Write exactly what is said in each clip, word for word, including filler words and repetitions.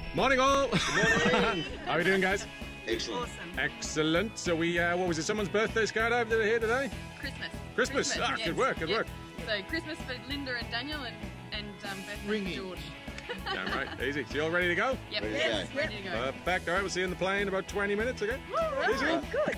Morning all! Morning. How are we doing, guys? Excellent. Awesome. Excellent. So we, uh, what was it, someone's birthday skydive that are here today? Christmas. Christmas. Ah, yes. good work, good Yep. work. So Christmas for Linda and Daniel and, and um, birthday Ringing. for George. Damn right, easy. So you all ready to go? Yep. Ready to Yes, go. ready to go. Perfect. All right, we'll see you in the plane in about twenty minutes, okay? All Easy. right, good.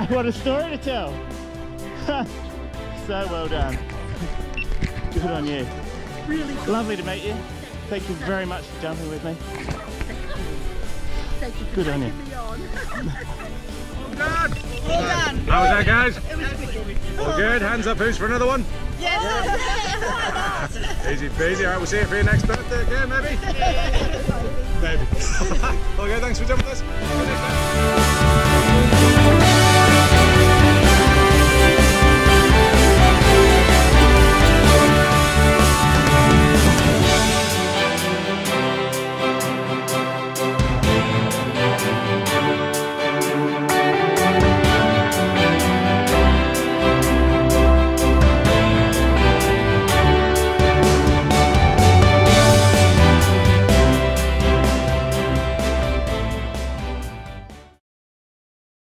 What a story to tell. So well done. Good on you. Really Lovely to meet you. Thank you very much for jumping with me. thank you for Good on you. taking me on. Done. Well done. How was that, guys? It was wicked. All good. Hands up. Who's for another one? Yes. Easy peasy. All right, we'll see you for your next birthday again, maybe. Maybe. Okay, thanks for jumping with us. See you next time.